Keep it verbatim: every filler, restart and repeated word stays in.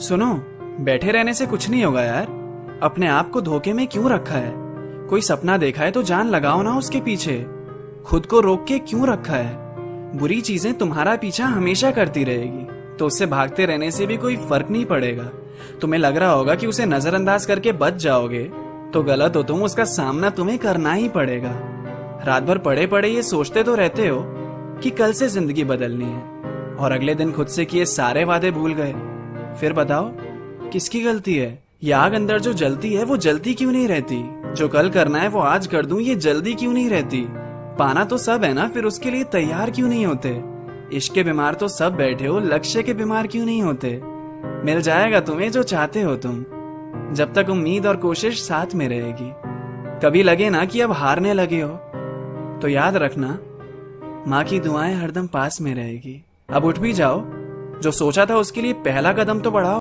सुनो, बैठे रहने से कुछ नहीं होगा यार। अपने आप को धोखे में क्यों रखा है? कोई सपना देखा है तो जान लगाओ ना उसके पीछे। खुद को रोक के क्यों रखा है? बुरी चीजें तुम्हारा पीछा हमेशा करती रहेगी, तो उससे भागते रहने से भी कोई फर्क नहीं पड़ेगा। तुम्हें लग रहा होगा कि उसे नजरअंदाज करके बच जाओगे, तो गलत हो तुम। उसका सामना तुम्हें करना ही पड़ेगा। रात भर पड़े पड़े ये सोचते तो रहते हो कि कल से जिंदगी बदलनी है, और अगले दिन खुद से किए सारे वादे भूल गए। फिर बताओ किसकी गलती है? ये आग अंदर जो जलती है वो जलती क्यों नहीं रहती? जो कल करना है वो आज कर दूं, ये जल्दी क्यों नहीं रहती? पाना तो सब है ना, फिर उसके लिए तैयार क्यों नहीं होते? इश्क के बीमार तो सब बैठे हो, लक्ष्य के बीमार क्यों नहीं होते? मिल जाएगा तुम्हें जो चाहते हो तुम, जब तक उम्मीद और कोशिश साथ में रहेगी। कभी लगे ना कि अब हारने लगे हो, तो याद रखना माँ की दुआएं हरदम पास में रहेगी। अब उठ भी जाओ, जो सोचा था उसके लिए पहला कदम तो बढ़ाओ।